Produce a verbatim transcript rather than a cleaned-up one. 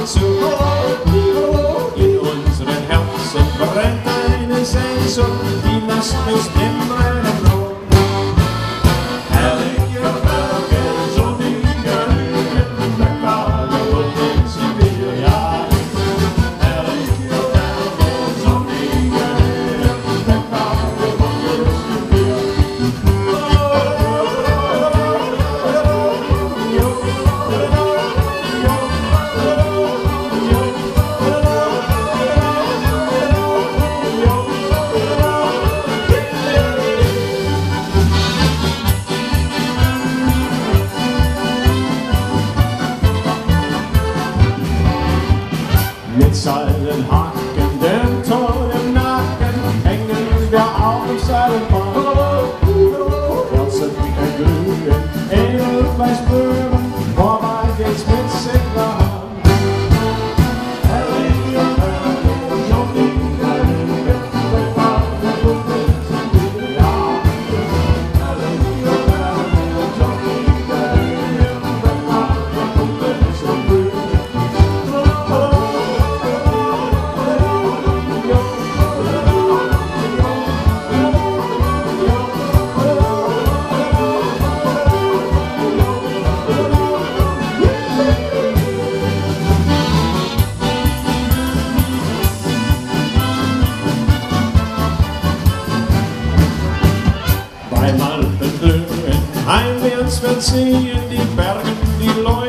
zu. In unseren Herzen brennt eine Sehnsucht, die lässt uns nimmer in Ruhe. Herrliche Berge, sonnige Höhen, Bergwälder und in Sibirien. Herrliche Berge, sonnige Höhen, Bergwälder und in Sibirien. Mit Seilenhaken, dem Tor im Nacken, hängen wir auf dem Seilenbahn. Herzen erglühen, edelweiß Böhmen, vorbei geht's mit Signalan. Herrliche Berge, sonnige Höhen, Bergwälder und in Sibirien. Herrliche Berge, sonnige Höhen, Bergwälder und in Sibirien. Beim Alpenglühen heimwärts verziehen die Berge, die Leute.